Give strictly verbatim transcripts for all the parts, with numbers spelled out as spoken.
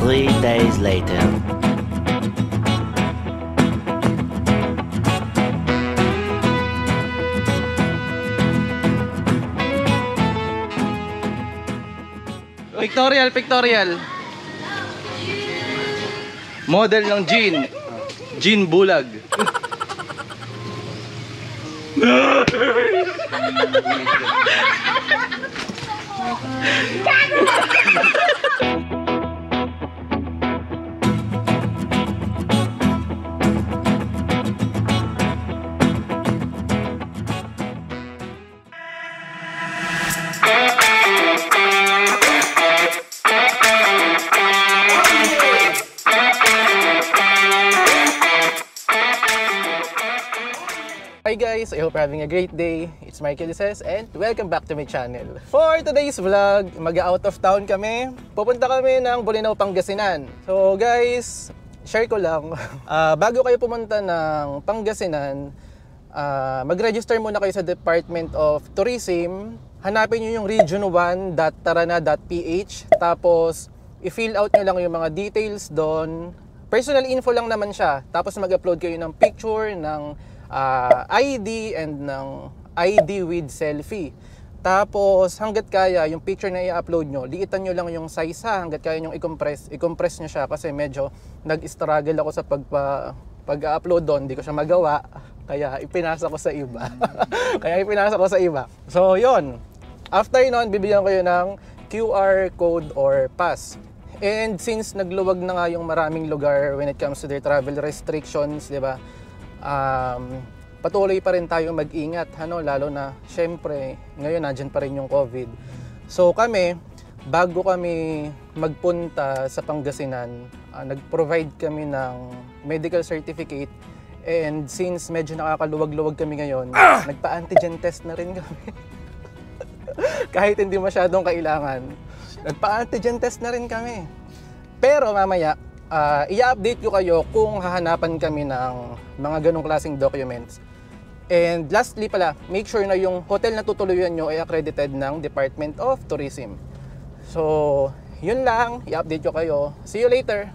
Three days later. Pictorial, pictorial. Model ng Jean. Jean Bulag. Hi guys, I hope you're having a great day. It's Michael Lices and welcome back to my channel. For today's vlog, mag-out of town kami. Pupunta kami ng Bolinao, Pangasinan. So guys, share ko lang. Uh, bago kayo pumunta ng Pangasinan, uh, mag-register muna kayo sa Department of Tourism. Hanapin nyo yung region one dot tarana dot p h. Tapos, i-fill out nyo lang yung mga details doon. Personal info lang naman siya. Tapos mag-upload kayo ng picture, ng Uh, I D and ng I D with selfie. Tapos hanggat kaya yung picture na i-upload nyo, liitan nyo lang yung size ha, hanggat kaya nyo i-compress, i-compress nyo siya kasi medyo nag-struggle ako sa pagpa, pag-upload doon, hindi ko siya magawa, kaya ipinasa ko sa iba. Kaya ipinasa ko sa iba. So yon. After nun, bibigyan ko yun ng Q R code or pass. And since nagluwag na nga yung maraming lugar when it comes to their travel restrictions, di ba? Um, patuloy pa rin tayo mag-ingat, ano, lalo na syempre ngayon nandiyan pa rin yung COVID. So kami, bago kami magpunta sa Pangasinan, uh, nag-provide kami ng medical certificate, and since medyo nakakaluwag-luwag kami ngayon, ah! nagpa-antigen test na rin kami. Kahit hindi masyadong kailangan, nagpa-antigen test na rin kami. Pero mamaya, Uh, i-update ko kayo kung hahanapan kami ng mga ganong klaseng documents. And lastly pala, make sure na yung hotel na tutuluyan nyo ay accredited ng Department of Tourism. So, yun lang. I-update ko kayo. See you later!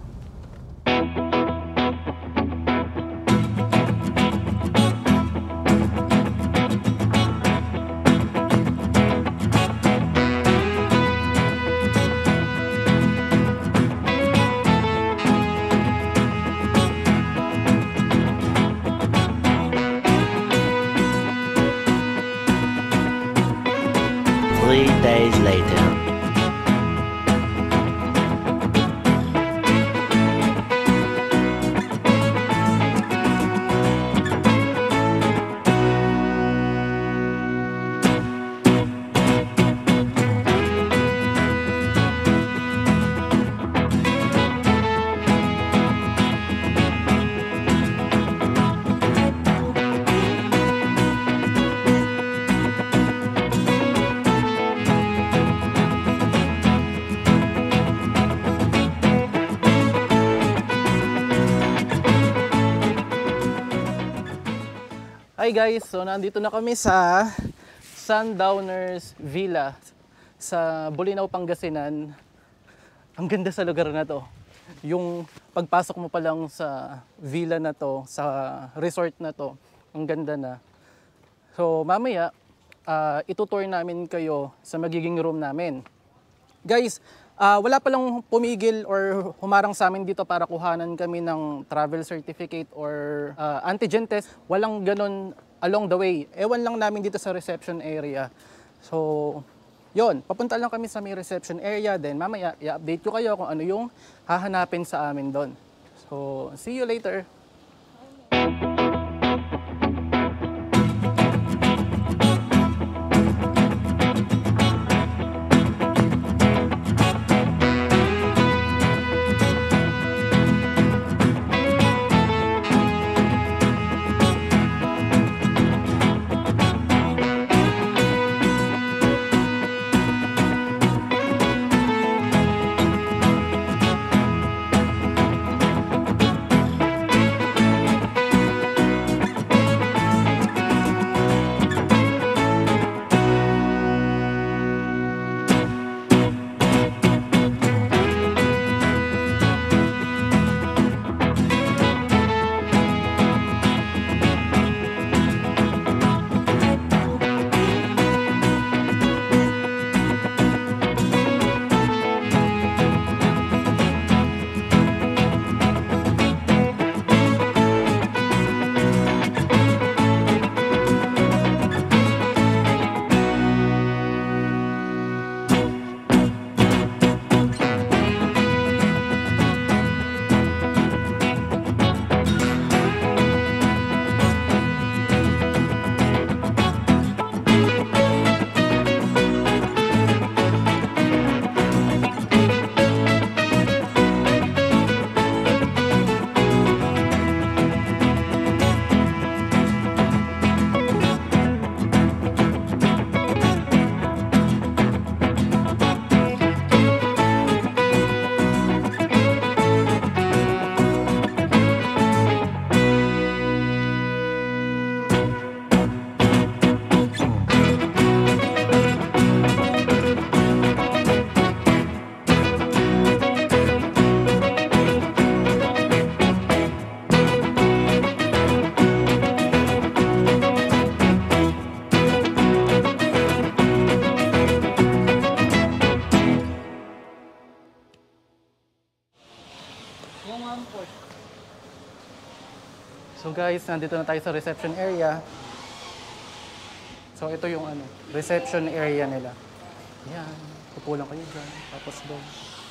Three days later. Hi guys, so nandito na kami sa Sundowners Villa sa Bolinao, Pangasinan. Ang ganda sa lugar na to. Yung pagpasok mo pa lang sa villa na to, sa resort na to, ang ganda na. So mamaya, uh, itutour namin kayo sa magiging room namin. Guys, uh, wala palang pumigil or humarang sa amin dito para kuhanan kami ng travel certificate or uh, antigen test. Walang ganon along the way. Ewan lang namin dito sa reception area. So, yon, papunta lang kami sa may reception area. Then mamaya, i-update ko kayo kung ano yung hahanapin sa amin doon. So, see you later! So guys, nandito na tayo sa reception area. So ito yung ano, reception area nila. Yan, pupulang kayo dyan. Tapos doon.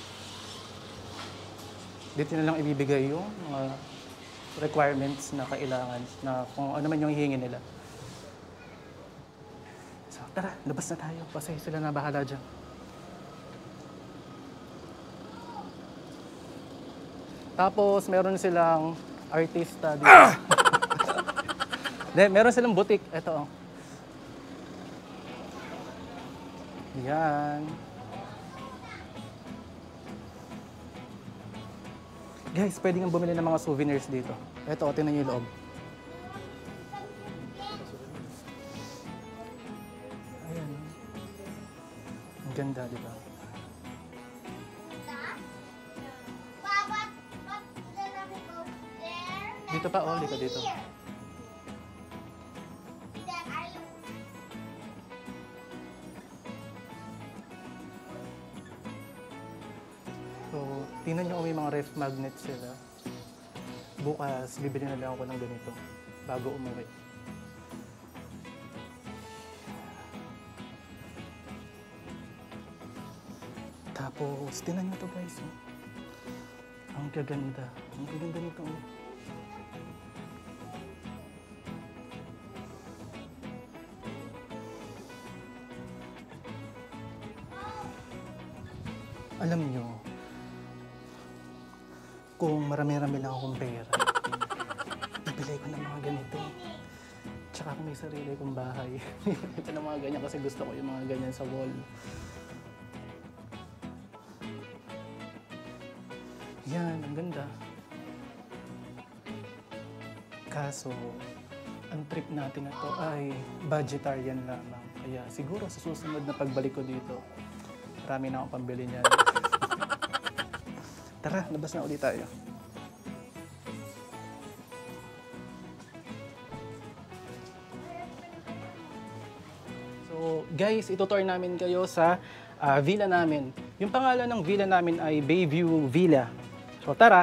Dito na lang ibibigay yung mga requirements na kailangan, na kung ano man yung hihingi nila. So tara, labas na tayo. Kasi sila na bahala dyan. Tapos meron silang artista dito. Then, meron silang boutique. Ito oh. Yan. Guys, pwede nga bumili ng mga souvenirs dito. Ito, tingnan niyo yung loob. Ayan. Ang ganda, di ba? Dito pa, oh, dito, dito. So, tingnan nyo kung may mga ref magnets sila. Bukas, bibili na lang ako ng ganito bago umuwi. Tapos, tingnan nyo to guys. Oh. Ang gaganda. Ang gaganda nito. Oh. Alam nyo, kung marami-rami lang akong pera, bibili ko ng mga ganito. Tsaka kung may sarili kong bahay, ito ng mga ganyan kasi gusto ko yung mga ganyan sa wall. Yan, ang ganda. Kaso, ang trip natin na to ay budgetarian lamang. Kaya siguro sa susunod na pagbalik ko dito, marami na akong pambili niyan. Tara, labas na ulit tayo. So, guys, itutour namin kayo sa uh, villa namin. Yung pangalan ng villa namin ay Bayview Villa. So, tara.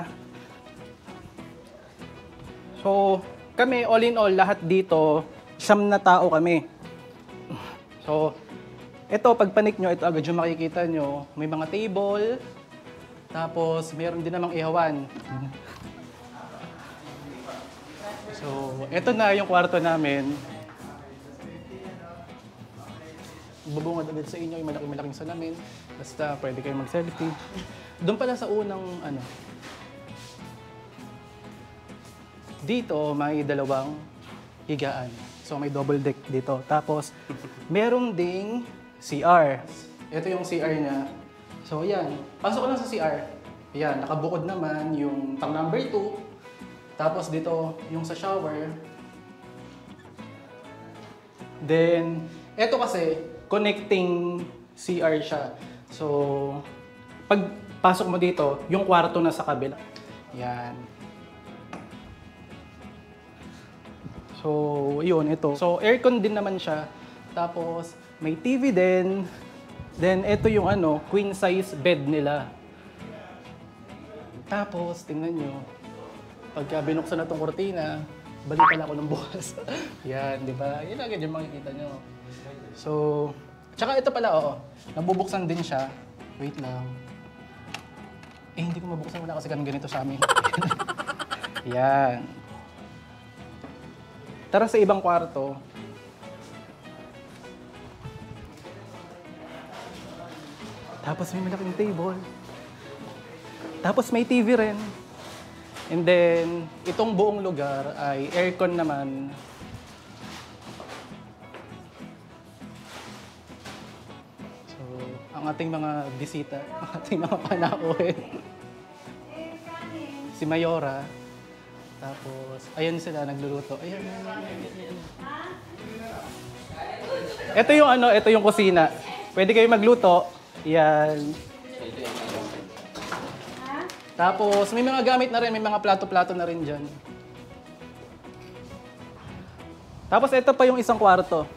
So, kami, all in all, lahat dito, siyam na tao kami. So, ito, pag panik nyo, ito agad yung makikita nyo. May mga table, tapos meron din namang ihawan. So, ito na yung kwarto namin. Bubungad agad sa inyo yung malaking-malaking salamin. Basta pwede kayo mag-selfie. Doon pala sa unang ano. Dito may dalawang higaan. So may double deck dito. Tapos merong ding C R. Ito yung C R niya. So yan, pasok ko lang sa C R. Yan, nakabukod naman yung pang number two. Tapos dito yung sa shower. Then, ito kasi connecting C R siya. So, pag pasok mo dito, yung kwarto na sa kabila. Yan. So, yun, ito. So, aircon din naman siya. Tapos, may T V din. Then, ito yung ano, queen size bed nila. Tapos, tingnan nyo. Pagka binuksan na itong kortina, balik pala ako ng bukas. Yan, di ba? Yan agad yung makikita nyo. So, tsaka ito pala, oo. Nabubuksan din siya. Wait lang. Eh, hindi ko mabuksan. Wala kasi ganito sa amin. Yan. Tara sa ibang kwarto. Tapos may malaking table. Tapos may T V rin. And then, itong buong lugar ay aircon naman. So, ang ating mga bisita, ang ating mga panauhin. Si Mayora. Tapos, ayan sila, nagluluto. Ayan, ayan, ayan, ayan. Ito yung ano, ito yung kusina. Pwede kayo magluto. Yan. Tapos, may mga gamit na rin, may mga plato-plato na rin dyan. Tapos, ito pa yung isang kwarto.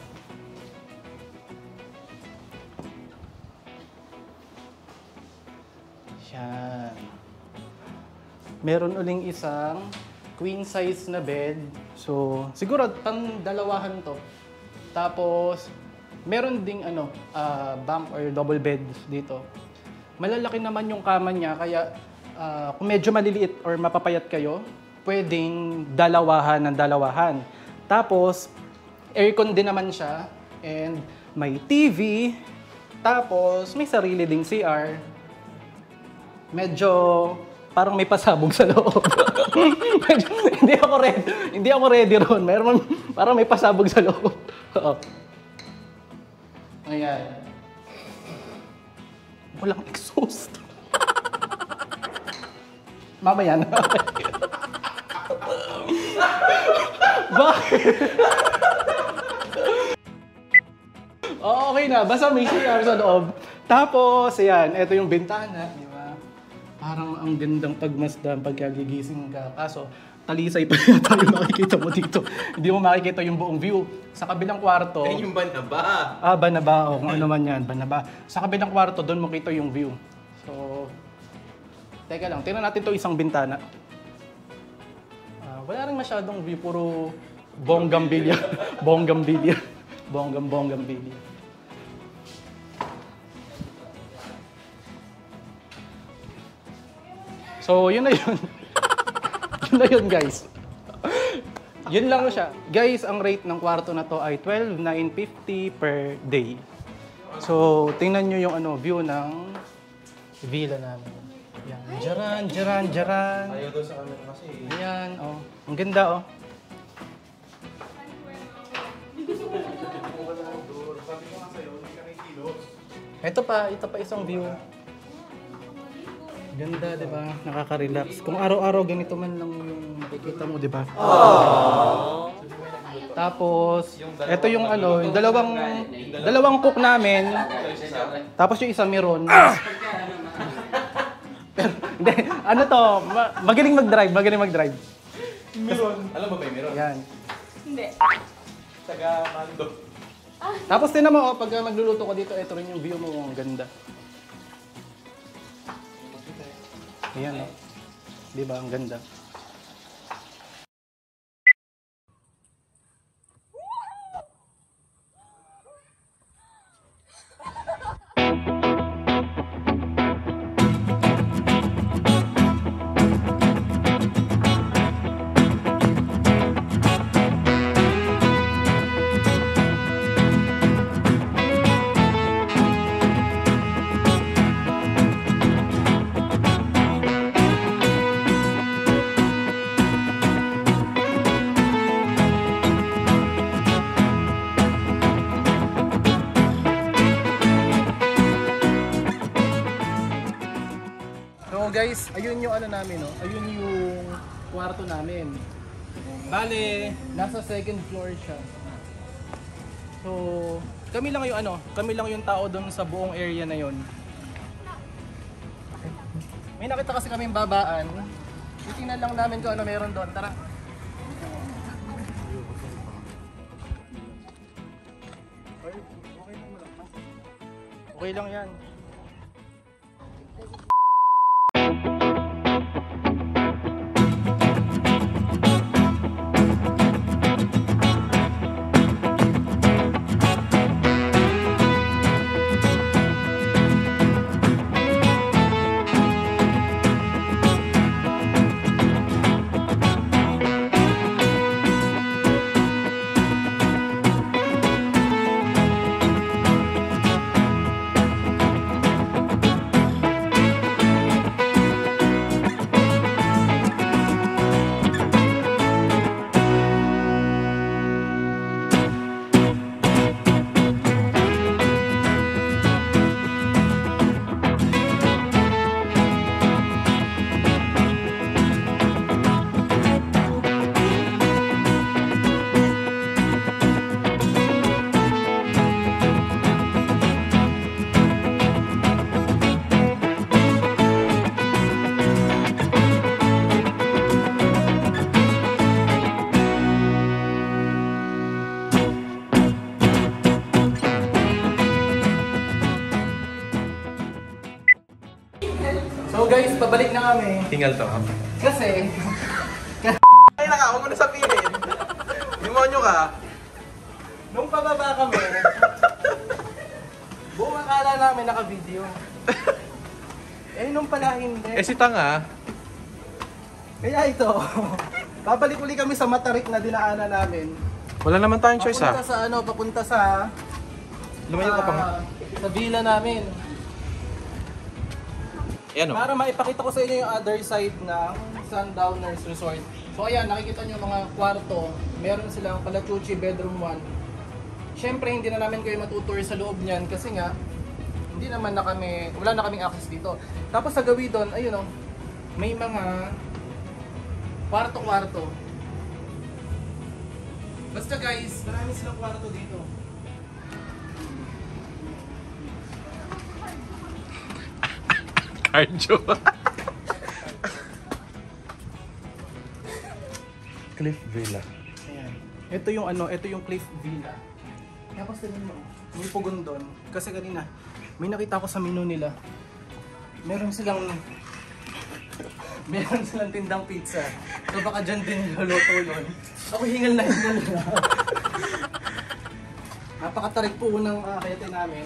Yan. Meron uling isang queen size na bed. So, siguro pang dalawahan to. Tapos, meron ding ano, uh, bunk or double bed dito. Malalaki naman yung kama niya, kaya uh, kung medyo maliliit or mapapayat kayo, pwedeng dalawahan ng dalawahan. Tapos, aircon din naman siya. And may T V. Tapos, may sarili ding C R. Medyo parang may pasabog sa loob. Medyo, hindi ako ready. Hindi ako ready ron. Meron parang may pasabog sa loob. Oo. Ayan. Walang exhaust. Mamaya na. Bakit? Oo, okay na. Basta may C R sa loob. Tapos, ayan. Ito yung bintana. Di ba? Parang ang gandang pagmasdan pagkagigising ka. Kaso, talisay pa yata yung makikita mo dito. Hindi mo makikita yung buong view. Sa kabilang kwarto... Eh, yung banaba. Ah, banaba. O, kung ano man yan. Banaba. Sa kabilang kwarto, doon mo kita yung view. So, teka lang. Tingnan natin to isang bintana. Ah, wala rin masyadong view. Puro bonggambilya. Bonggambilya. Bonggam-bonggambilya. So, yun na yun. Yun na yun, guys. Yun lang siya. Guys, ang rate ng kwarto na to ay twelve thousand nine hundred fifty per day. So, tingnan nyo yung ano, view ng villa namin. Yan. Jaran, jaran, jaran. Ayaw daw sa camera kasi. Ayan, oh. Ang ganda, oh. Ito pa, ito pa isang view. Ganda, di ba? Nakaka-relax. Kung araw-araw ganito man lang yung makikita mo, di ba? Tapos, ito yung ano, yung dalawang dalawang cook namin. Tapos yung isa meron. Pero, hindi, ano to, ma- magaling mag-drive, magaling mag-drive. Meron. Alam mo ba yung meron? Yan. Hindi. Taga Mando. Tapos tinan mo, oh, pag uh, magluluto ko dito, ito rin yung view mo, ang ganda. Ayan, oh. Di ba, ang ganda. So guys, ayun yung ano namin, no? Ayun yung kwarto namin. Bale, nasa second floor siya. So, kami lang yung ano, kami lang yung tao doon sa buong area na yon. May nakita kasi kaming babaan. Titingnan lang namin kung ano meron doon. Tara. Okay lang yan. So guys, pabalik na kami. Tingal to. Kasi, na sabihin. Demonyo ka. Nung pababa kami, buong akala namin naka-video. Eh, nung pala hindi. Eh si Tanga, Kaya ito, babalik uli kami sa matarik na dinaanan namin. wala naman tayong choice Papunta ha. sa ano, papunta sa... Lumayo ka pa nga. ah, sa villa namin. Ayan o. Para maipakita ko sa inyo yung other side ng Sundowners Resort. So ayan, nakikita nyo mga kwarto. Meron silang Palachuchi bedroom one. Siyempre, hindi na namin kayo matutour sa loob niyan kasi nga, hindi naman na kami, wala na kaming access dito. Tapos sa gawi doon, ayun o, may mga kwarto-kwarto. Basta guys, marami silang kwarto dito. Cardio. Cliff Villa. Ayan. Ito yung ano, ito yung Cliff Villa. Tapos tingnan mo, may pugon doon. Kasi kanina, may nakita ko sa menu nila. Meron silang meron silang tindang pizza. So baka dyan din niluluto yun. Ako hingal na hingal na. Napakatarik po unang aakitin namin.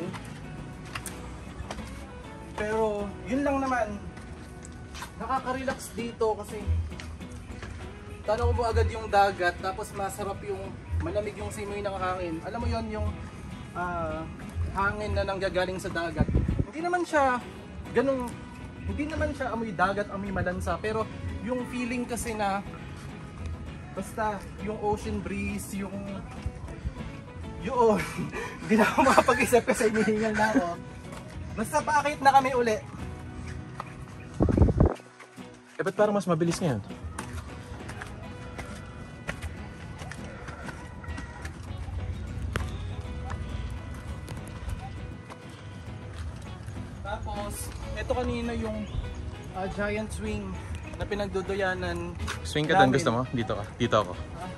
Pero yun lang naman. Nakaka-relax dito kasi tanong mo agad yung dagat, tapos masarap yung malamig yung simoy ng hangin. Alam mo yon yung ah, hangin na nanggagaling sa dagat. Hindi naman siya ganung, hindi naman siya amoy dagat, amoy malansa, pero yung feeling kasi na basta yung ocean breeze, yung yun, hindi na ako makapag-isip kasi hinihingal na ako. Basta paakit na kami uli. Eh ba't parang mas mabilis ngayon? Tapos, ito kanina yung ah, giant swing na pinagduduyanan. Swing ka doon, namin. gusto mo? Dito ka. Dito ako.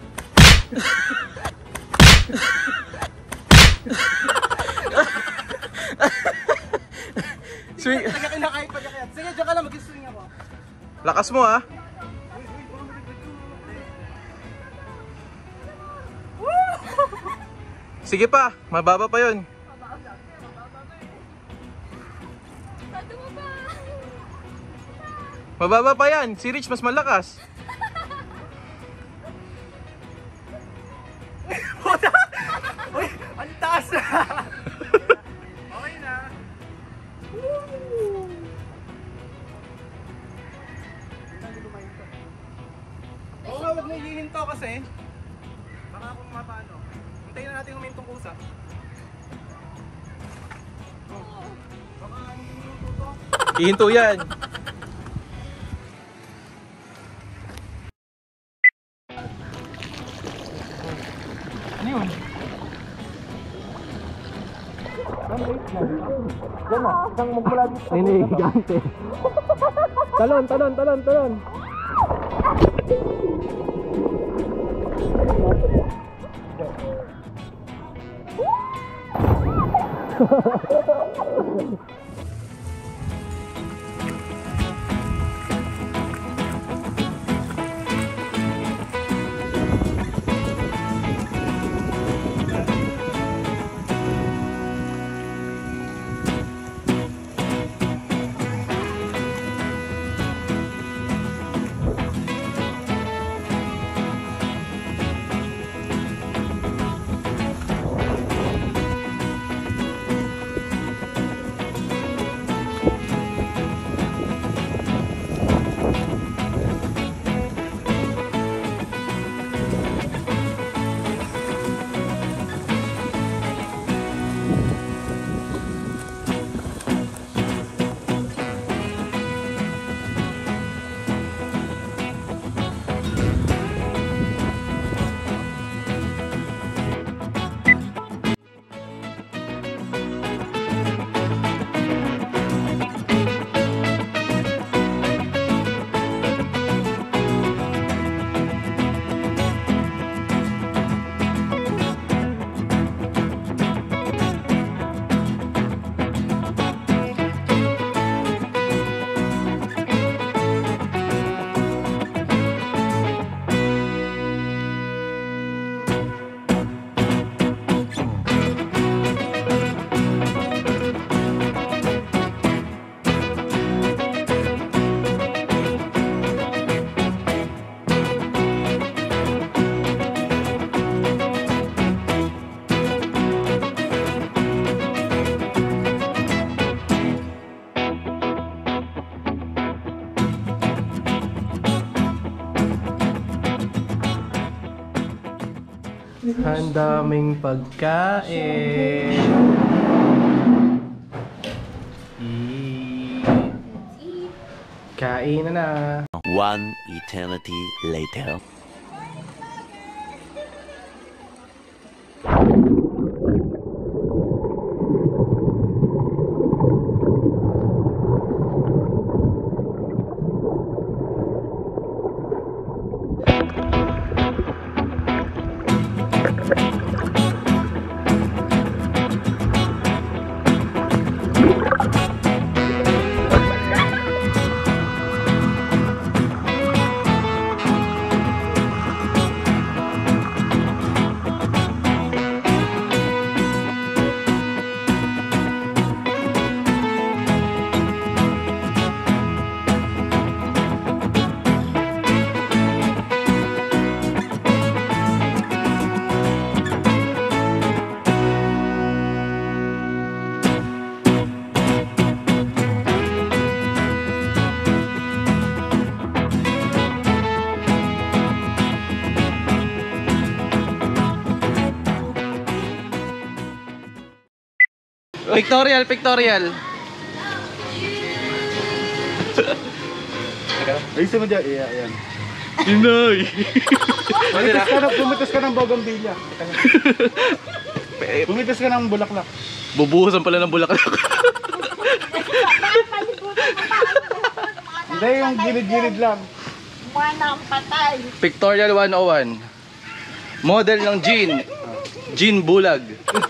Swing. Talaga kinakain pagkakayat. Sige, dyan ka lang, mag-swing ako. Lakas mo ha. Sige pa, mababa pa yun. Mababa pa yan. Si Rich mas malakas. Uy, ang taas na! Okay na. Woo! Oo nga, huwag na hihinto kasi. Baka kung mapano. Hintayin na natin humintong kusa. Oh. Baka hihinto to. Ihinto yan. Ano yun? Diyan na, isang magmula dito. Ay, gigante. Talon, talon, talon, talon. Ang daming pagkain. Eat. Kain na na. One eternity later. Pictorial, pictorial. Ayusin mo dyan. Iya, yan. Inay. Bumitas ka, na, bumitas ka ng bougainvillea. Bumitas ka ng bulaklak. Bubuhusan pala ng bulaklak. Hindi, yung gilid-gilid lang. Manang patay. Pictorial one oh one. Model ng Jean. Jean Bulag.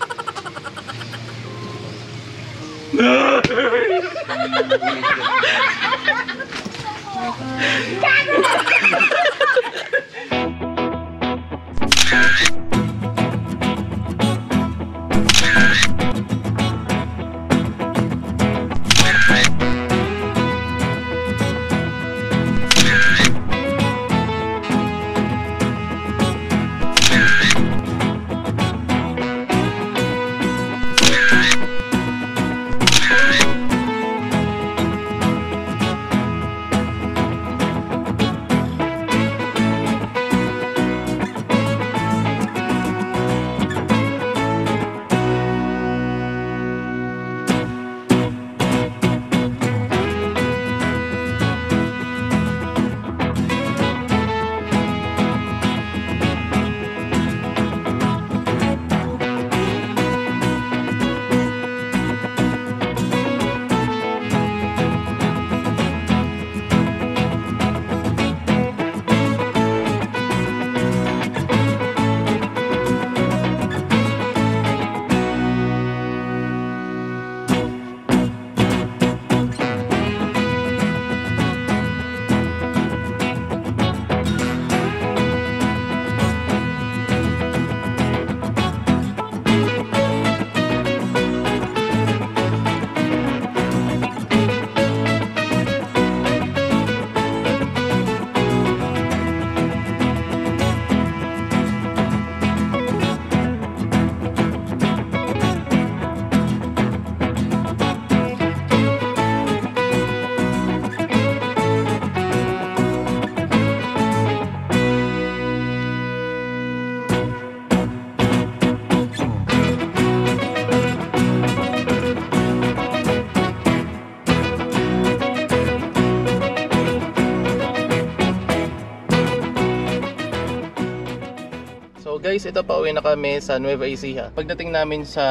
So guys, ito pa uwi na kami sa Nueva Ecija. Pagdating namin sa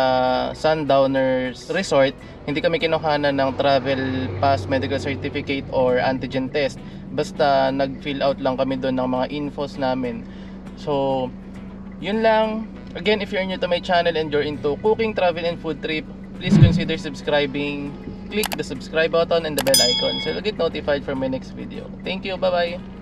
Sundowners Resort, hindi kami kinuhanan ng travel pass, medical certificate or antigen test. Basta nag-fill out lang kami doon ng mga infos namin. So, yun lang. Again, if you're new to my channel and you're into cooking, travel, and food trip, please consider subscribing. Click the subscribe button and the bell icon so you'll get notified for my next video. Thank you, bye-bye!